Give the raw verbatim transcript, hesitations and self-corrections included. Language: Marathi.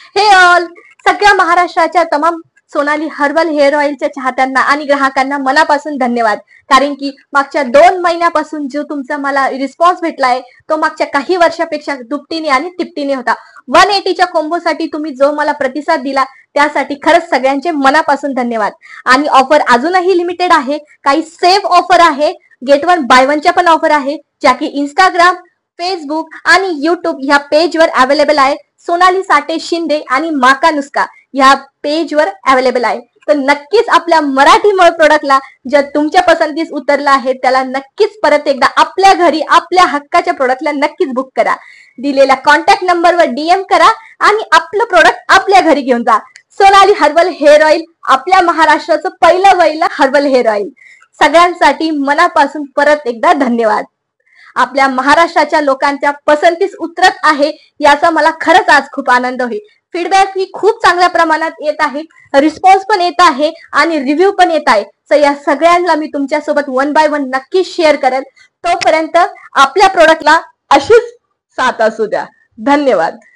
हे ऑल सगळ्या महाराष्ट्राच्या तमाम सोनाली हर्बल हेअर ऑइलच्या चाहत्यांना आणि ग्राहकांना मनापासून धन्यवाद. कारण की मागच्या दोन महिन्यापासून जो तुमचा मला रिस्पॉन्स भेटलाय तो मागच्या काही वर्षापेक्षा दुपटीने आणि तिपटीने होता. वन एटीच्या कोंबोसाठी तुम्ही जो मला प्रतिसाद दिला त्यासाठी खरंच सगळ्यांचे मनापासून धन्यवाद. आणि ऑफर अजूनही लिमिटेड आहे. काही सेफ ऑफर आहे, गेट वन बाय वनच्या पण ऑफर आहे, ज्या की इंस्टाग्राम, फेसबुक आणि युट्यूब ह्या पेजवर अवेलेबल आहे. सोनाली साठे शिंदे आणि माका नुस्का ह्या पेजवर अवेलेबल आहे. तर नक्कीच आपल्या मराठी मळ प्रोडक्टला ज्या तुमच्या पसंतीस उतरला आहे त्याला नक्कीच परत एकदा आपल्या घरी आपल्या हक्काच्या प्रोडक्टला नक्कीच बुक करा. दिलेल्या कॉन्टॅक्ट नंबरवर डीएम करा आणि आपलं प्रोडक्ट आपल्या घरी घेऊन जा. सोनाली हर्बल हेअर ऑइल, आपल्या महाराष्ट्राचं पहिलं वहिलं हर्बल हेअर ऑइल. सगळ्यांसाठी मनापासून परत एकदा धन्यवाद. आपल्या महाराष्ट्राच्या लोकांच्या पसंतीस उतरत आहे याचा मला खरंच आज खूप आनंद होईल. फीडबॅक ही खूप चांगल्या प्रमाणात येत आहे, रिस्पॉन्स पण येत आहे आणि रिव्ह्यू पण येत आहे. तर या सगळ्यांना मी तुमच्यासोबत वन बाय वन नक्की शेअर करेल. तोपर्यंत आपल्या प्रोडक्टला अशीच साथ असू द्या. धन्यवाद.